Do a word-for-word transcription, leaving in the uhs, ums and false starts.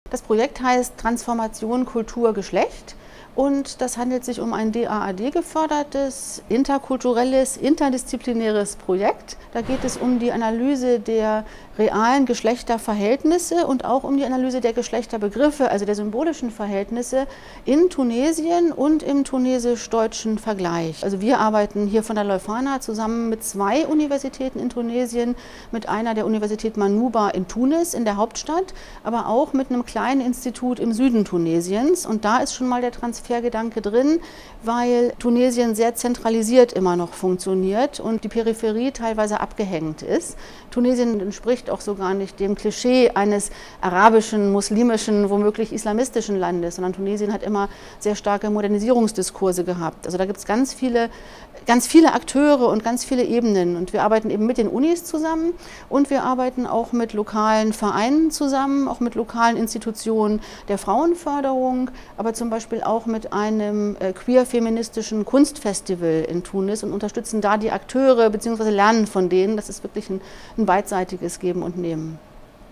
Das Projekt heißt Transformation Kultur Geschlecht und das handelt sich um ein D A A D-gefördertes, interkulturelles, interdisziplinäres Projekt. Da geht es um die Analyse der realen Geschlechterverhältnisse und auch um die Analyse der Geschlechterbegriffe, also der symbolischen Verhältnisse in Tunesien und im tunesisch-deutschen Vergleich. Also wir arbeiten hier von der Leuphana zusammen mit zwei Universitäten in Tunesien, mit einer der Universität Manuba in Tunis, in der Hauptstadt, aber auch mit einem kleinen Institut im Süden Tunesiens. Und da ist schon mal der Transfergedanke drin, weil Tunesien sehr zentralisiert immer noch funktioniert und die Peripherie teilweise abgehängt ist. Tunesien entspricht auch so gar nicht dem Klischee eines arabischen, muslimischen, womöglich islamistischen Landes, sondern Tunesien hat immer sehr starke Modernisierungsdiskurse gehabt. Also da gibt es ganz viele, ganz viele Akteure und ganz viele Ebenen. Und wir arbeiten eben mit den Unis zusammen und wir arbeiten auch mit lokalen Vereinen zusammen, auch mit lokalen Institutionen der Frauenförderung, aber zum Beispiel auch mit einem queer-feministischen Kunstfestival in Tunis und unterstützen da die Akteure bzw. lernen von denen. Das ist wirklich ein, ein beidseitiges Geben und Nehmen.